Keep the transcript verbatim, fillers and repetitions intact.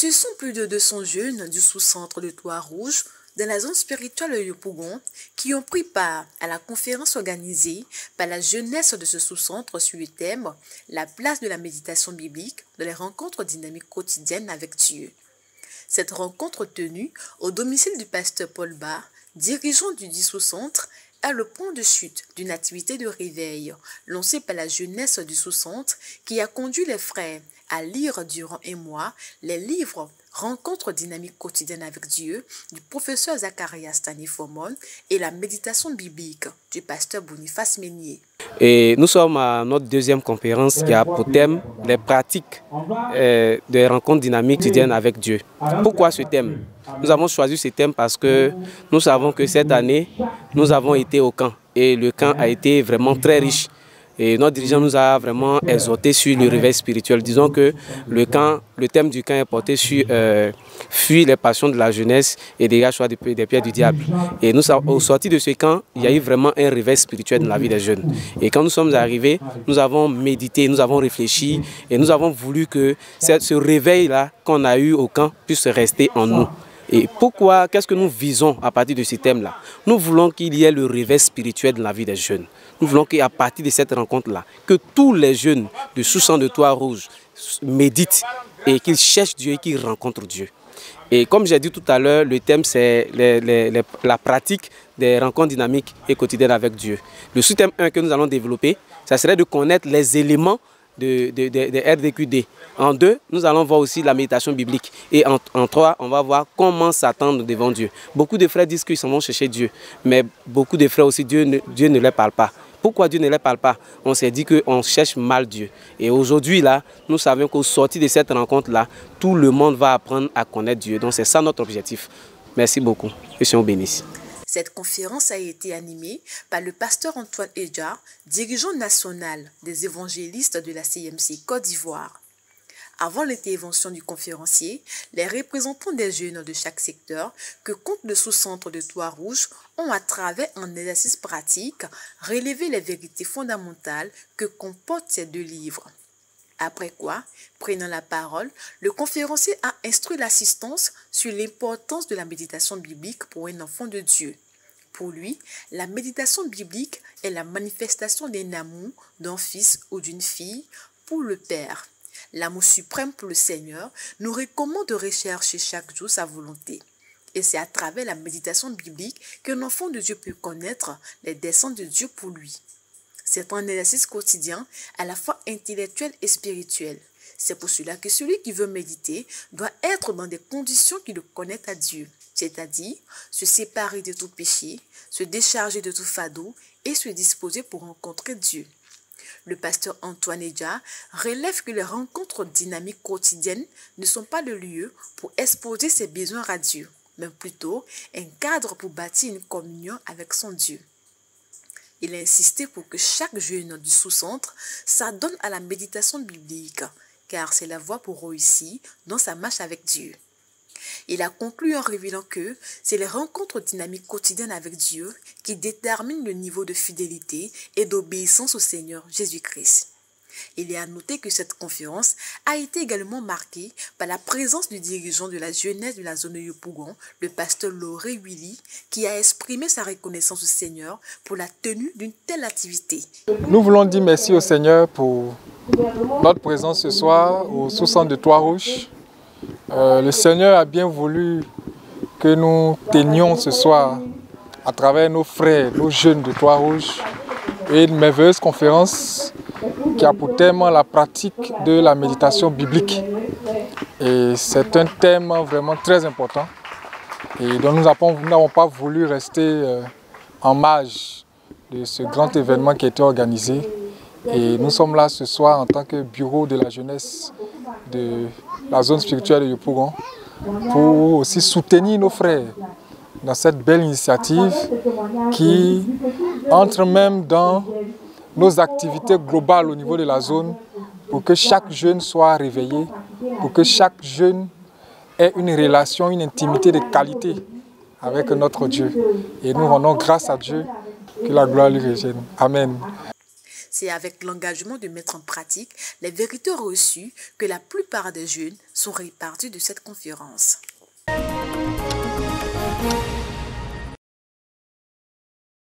Ce sont plus de deux cents jeunes du sous-centre de Trois-Rouges, dans la zone spirituelle de Yopougon, qui ont pris part à la conférence organisée par la jeunesse de ce sous-centre sur le thème « La place de la méditation biblique dans les rencontres dynamiques quotidiennes avec Dieu ». Cette rencontre tenue au domicile du pasteur Paul Barr, dirigeant du dit sous-centre, est le point de chute d'une activité de réveil lancée par la jeunesse du sous-centre qui a conduit les frères à lire durant un mois les livres Rencontres dynamiques quotidiennes avec Dieu du professeur Zacharias Tanifomon et la méditation biblique du pasteur Boniface Meunier. Et nous sommes à notre deuxième conférence qui a pour thème les pratiques euh, des rencontres dynamiques quotidiennes avec Dieu. Pourquoi ce thème? Nous avons choisi ce thème parce que nous savons que cette année, nous avons été au camp et le camp a été vraiment très riche. Et notre dirigeant nous a vraiment exhorté sur le réveil spirituel. Disons que le camp, le thème du camp est porté sur euh, fuir les passions de la jeunesse et dégage des, des pieds du diable. Et nous, au sorti de ce camp, il y a eu vraiment un réveil spirituel dans la vie des jeunes. Et quand nous sommes arrivés, nous avons médité, nous avons réfléchi et nous avons voulu que ce réveil-là qu'on a eu au camp puisse rester en nous. Et pourquoi, qu'est-ce que nous visons à partir de ce thème-là? Nous voulons qu'il y ait le réveil spirituel dans la vie des jeunes. Nous voulons qu'à partir de cette rencontre-là, que tous les jeunes de sous-centre de Trois-Rouges méditent et qu'ils cherchent Dieu et qu'ils rencontrent Dieu. Et comme j'ai dit tout à l'heure, le thème c'est les, les, les, la pratique des rencontres dynamiques et quotidiennes avec Dieu. Le sous-thème un que nous allons développer, ça serait de connaître les éléments de, de, de, de R D Q D. En deux, nous allons voir aussi la méditation biblique. Et en, en trois, on va voir comment s'attendre devant Dieu. Beaucoup de frères disent qu'ils s'en vont chercher Dieu, mais beaucoup de frères aussi, Dieu ne, Dieu ne leur parle pas. Pourquoi Dieu ne leur parle pas? On s'est dit qu'on cherche mal Dieu. Et aujourd'hui, là, nous savons qu'au sortir de cette rencontre-là, tout le monde va apprendre à connaître Dieu. Donc c'est ça notre objectif. Merci beaucoup. Que le Seigneur bénisse. Cette conférence a été animée par le pasteur Antoine Edja, dirigeant national des évangélistes de la C M C Côte d'Ivoire. Avant l'intervention du conférencier, les représentants des jeunes de chaque secteur que compte le sous-centre de Trois-Rouges ont, à travers un exercice pratique, relevé les vérités fondamentales que comportent ces deux livres. Après quoi, prenant la parole, le conférencier a instruit l'assistance sur l'importance de la méditation biblique pour un enfant de Dieu. Pour lui, la méditation biblique est la manifestation d'un amour d'un fils ou d'une fille pour le Père. L'amour suprême pour le Seigneur nous recommande de rechercher chaque jour sa volonté. Et c'est à travers la méditation biblique qu'un enfant de Dieu peut connaître les desseins de Dieu pour lui. C'est un exercice quotidien à la fois intellectuel et spirituel. C'est pour cela que celui qui veut méditer doit être dans des conditions qui le connectent à Dieu, c'est-à-dire se séparer de tout péché, se décharger de tout fardeau et se disposer pour rencontrer Dieu. Le pasteur Antoine Edja relève que les rencontres dynamiques quotidiennes ne sont pas le lieu pour exposer ses besoins à Dieu, mais plutôt un cadre pour bâtir une communion avec son Dieu. Il a insisté pour que chaque jeune du sous-centre s'adonne à la méditation biblique, car c'est la voie pour réussir dans sa marche avec Dieu. Il a conclu en révélant que c'est les rencontres dynamiques quotidiennes avec Dieu qui déterminent le niveau de fidélité et d'obéissance au Seigneur Jésus-Christ. Il est à noter que cette conférence a été également marquée par la présence du dirigeant de la jeunesse de la zone de Yopougon, le pasteur Lauré Willy, qui a exprimé sa reconnaissance au Seigneur pour la tenue d'une telle activité. Nous voulons dire merci au Seigneur pour notre présence ce soir au sous-centre de Trois-Rouges. Euh, le Seigneur a bien voulu que nous tenions ce soir, à travers nos frères, nos jeunes de Trois-Rouges, une merveilleuse conférence qui a pour thème la pratique de la méditation biblique. Et c'est un thème vraiment très important et dont nous n'avons pas voulu rester euh, en marge de ce grand événement qui a été organisé. Et nous sommes là ce soir en tant que bureau de la jeunesse de la zone spirituelle de Yopougon pour aussi soutenir nos frères dans cette belle initiative qui entre même dans nos activités globales au niveau de la zone pour que chaque jeune soit réveillé, pour que chaque jeune ait une relation, une intimité de qualité avec notre Dieu. Et nous rendons grâce à Dieu, que la gloire lui revienne. Amen. c'est avec l'engagement de mettre en pratique les vérités reçues que la plupart des jeunes sont répartis de cette conférence.